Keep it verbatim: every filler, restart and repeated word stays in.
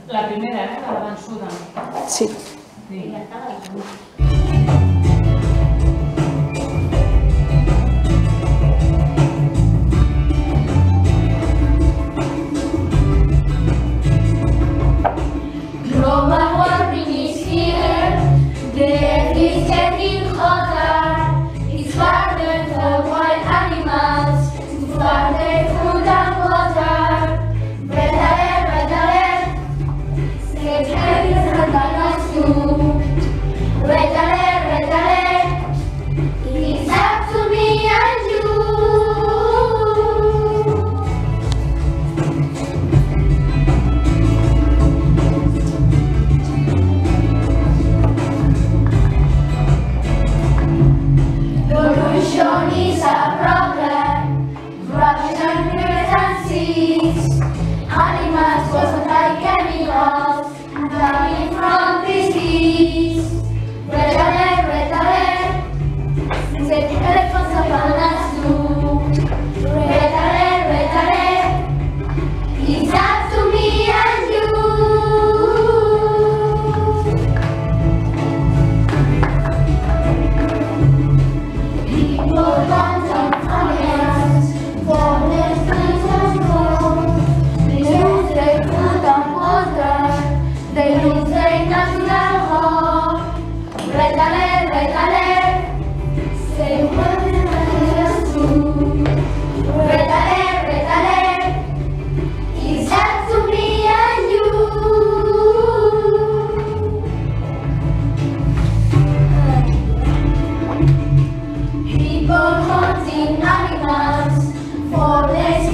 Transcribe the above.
La primera, eh? La de vençuda. Sí. Sí. Global warming is here. The earth is getting hotter. It's harder for wild animals to find their food and water. Red alert, red alert. Save heavens and bananas too. Red alert, red alert. It's up to me and you. Pollution is a problem, corruption, rivers and seas. Animals caused by chemicals, dying from disease. Red alert, red alert, set the elephants and bananas too. Red alert, red alert, it's up to me and you. People don't understand for their things and more. They lose their food and water. They lose their natural home. Red alert, red alert. Say what the bananas do. Red alert, red alert. It's up to me and you. People hunting animals for their